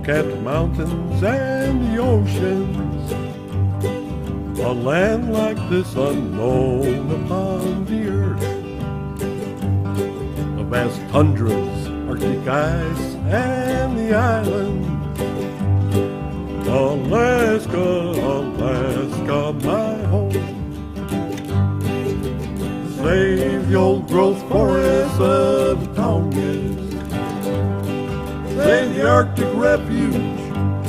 snow-capped mountains and the oceans. A land like this unknown upon the earth. The vast tundras, Arctic ice, and the islands. Alaska, Alaska, my home. Save the old growth forests of the Tongass. Save the Arctic refuge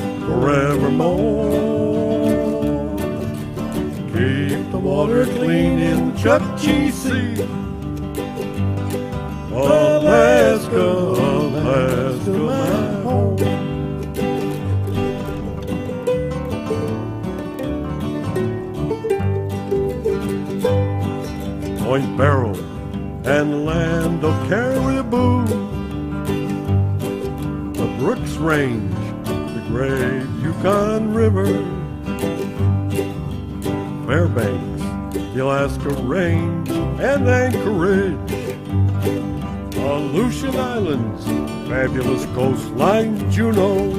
forevermore. Keep the water clean in the Chukchi Sea. Alaska, Alaska, my home. Point Barrow and the land of Caribou, the Brooks Range, the great Yukon River, Fairbanks, the Alaska Range, and Anchorage, Aleutian Islands, fabulous coastline, Juneau.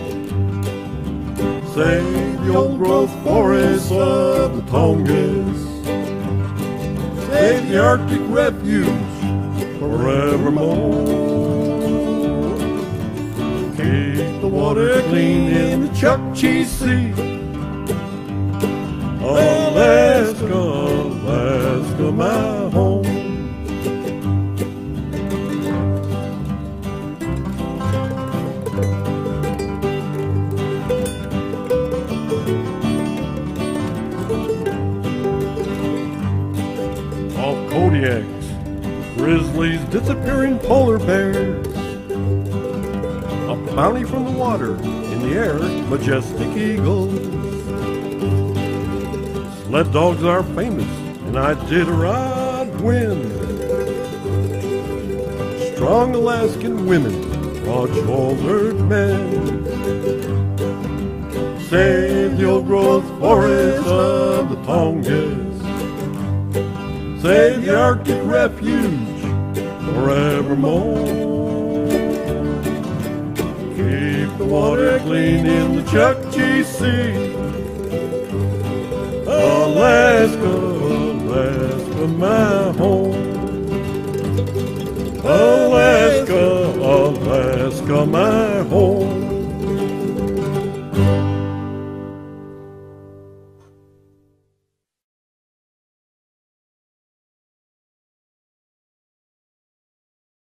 Save the old growth forests of the Tongass. Save the Arctic refuge forevermore. Keep the water clean in the Chukchi Sea. Alaska, Alaska, my home. Kodiaks, grizzlies, disappearing polar bears. A bounty from the water, in the air, majestic eagles. Sled dogs are famous, and Iditarod win. Strong Alaskan women, broad-shouldered men. Save the old growth forests of the Tongass. Save the Arctic refuge forevermore. Keep the water clean in the Chukchi Sea. Alaska, Alaska, my home. Alaska, Alaska, my home.